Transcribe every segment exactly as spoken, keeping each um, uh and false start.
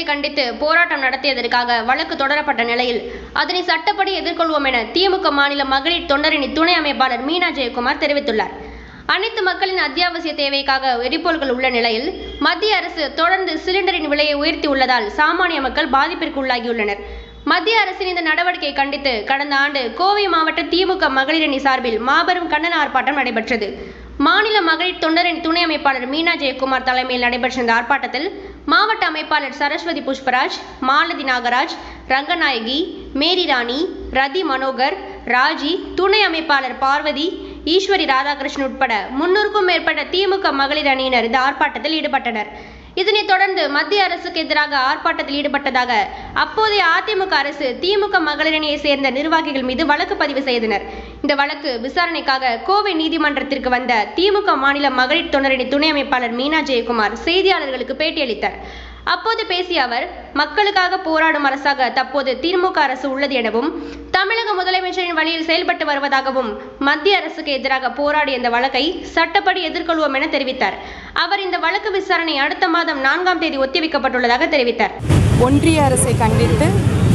கண்டித்து போராட்டம் நடத்தியதற்காக வழக்கு தொடரப்பட்ட நிலையில் அதனை சட்டப்படி எதிர்கொள்வோம் என திமுக மாநில மகளிர் தொண்டரணி துணை அமைப்பாளர் மீனா ஜெயக்குமார் தெரிவித்துள்ளார். அனைத்து மக்களின் அத்தியாவசிய தேவைக்காக எரிபொருட்கள் உள்ள நிலையில் மத்திய அரசு தொடர்ந்து சிலிண்டரின் விலையை உயர்த்தி உள்ளதால் சாமானிய மக்கள் பாதிப்பிற்கு உள்ளாகியுள்ளனர். மத்திய அரசின் இந்த நடவடிக்கையை கண்டித்து கடந்த ஆண்டு கோவை மாவட்ட திமுக மகளிரணி சார்பில் மாபெரும் கண்டன ஆர்ப்பாட்டம் நடைபெற்றது. மாநில மகளிர் தொண்டரின் துணை அமைப்பாளர் மீனா ஜெயக்குமார் தலைமையில் நடைபெற்ற இந்த ஆர்ப்பாட்டத்தில் மாவட்ட அமைப்பாளர் சரஸ்வதி புஷ்பராஜ், மாலதி நாகராஜ், ரங்கநாயகி, மேரி ராணி, ரதி மனோகர், ராஜி, துணை அமைப்பாளர் பார்வதி, ஈஸ்வரி ராதாகிருஷ்ணன் உட்பட முன்னூறுக்கும் மேற்பட்ட திமுக மகளிர் அணியினர் இந்த ஆர்ப்பாட்டத்தில் ஈடுபட்டனர். இதனைத் தொடர்ந்து மத்திய அரசுக்கு எதிராக ஆர்ப்பாட்டத்தில் ஈடுபட்டதாக அப்போதைய அதிமுக அரசு திமுக மகளிர் அணியை சேர்ந்த நிர்வாகிகள் மீது வழக்கு பதிவு செய்தனர். இந்த வழக்கு விசாரணைக்காக கோவை நீதிமன்றத்திற்கு வந்த திமுக மாநில மகளிர் தொண்டரணி துணை அமைப்பாளர் மீனா ஜெயக்குமார் செய்தியாளர்களுக்கு பேட்டியளித்தார். அப்போது பேசிய அவர், மக்களுக்காக போராடும் அரசாக தற்போது திமுக அரசு உள்ளது எனவும் தமிழக முதலமைச்சரின் வழியில் செயல்பட்டு வருவதாகவும் மத்திய அரசுக்கு எதிராக போராடிய இந்த வழக்கை சட்டப்படி எதிர்கொள்வோம் என தெரிவித்தார். அவர் இந்த வழக்கு விசாரணை அடுத்த மாதம் நான்காம் தேதி ஒத்திவைக்கப்பட்டுள்ளதாக தெரிவித்தார். ஒன்றிய அரசை கண்டித்து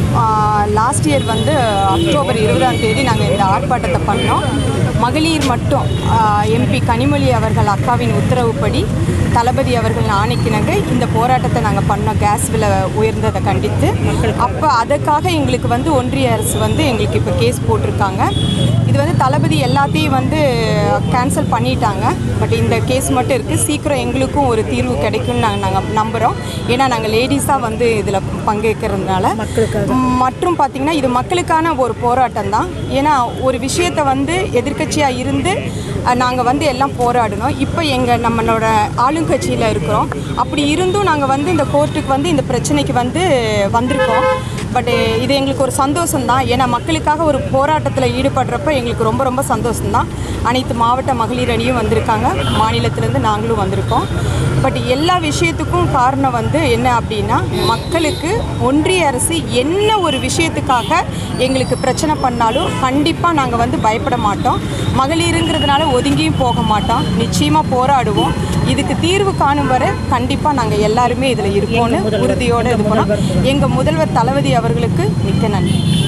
லாஸ்ட் இயர் வந்து அக்டோபர் இருபதாம் தேதி நாங்கள் இந்த ஆர்ப்பாட்டத்தை பண்ணோம். மகளிர் மட்டும் எம்பி கனிமொழி அவர்கள் அக்காவின் உத்தரவுப்படி தளபதி அவர்கள் ஆணைக்கிணங்க இந்த போராட்டத்தை நாங்கள் பண்ணோம். கேஸ் விலை உயர்ந்ததை கண்டித்து. அப்போ அதுக்காக எங்களுக்கு வந்து ஒன்றிய அரசு வந்து எங்களுக்கு இப்போ கேஸ் போட்டிருக்காங்க. இது வந்து தளபதி எல்லாத்தையும் வந்து கேன்சல் பண்ணிட்டாங்க. பட் இந்த கேஸ் மட்டும் இருக்குது. சீக்கிரம் எங்களுக்கும் ஒரு தீர்வு கிடைக்கும்னு நாங்கள் நாங்கள் நம்புகிறோம். ஏன்னா நாங்கள் லேடிஸாக வந்து இதில் பங்கேற்கிறதுனால. மற்றும் பார்த்திங்கன்னா இது மக்களுக்கான ஒரு போராட்டம் தான். ஏன்னா ஒரு விஷயத்தை வந்து எதிர்க்கட்சியாக இருந்து நாங்கள் வந்து எல்லாம் போராடணும். இப்போ எங்கள் நம்மளோட ஆளுங்கட்சியில் இருக்கிறோம். அப்படி இருந்தும் நாங்கள் வந்து இந்த கோர்ட்டுக்கு வந்து இந்த பிரச்சனைக்கு வந்து வந்திருக்கோம். பட் இது எங்களுக்கு ஒரு சந்தோஷம்தான். ஏன்னா மக்களுக்காக ஒரு போராட்டத்தில் ஈடுபடுறப்ப எங்களுக்கு ரொம்ப ரொம்ப சந்தோஷம்தான். அனைத்து மாவட்ட மகளிர் அணியும் வந்திருக்காங்க. மாநிலத்திலேருந்து நாங்களும் வந்திருக்கோம். பட் எல்லா விஷயத்துக்கும் காரணம் வந்து என்ன அப்படின்னா, மக்களுக்கு ஒன்றிய அரசு என்ன ஒரு விஷயத்துக்காக எங்களுக்கு பிரச்சனை பண்ணாலும் கண்டிப்பாக நாங்கள் வந்து பயப்பட மாட்டோம். மகளிருங்கிறதுனால ஒதுங்கியும் போக மாட்டோம். நிச்சயமாக போராடுவோம். இதுக்கு தீர்வு காணும் வரை கண்டிப்பாக நாங்கள் எல்லாருமே இதில் இருப்போம்னு உறுதியோடு இது பண்ணோம். எங்கள் முதல்வர் தளபதி அவர்களுக்கு மிக்க நன்றி.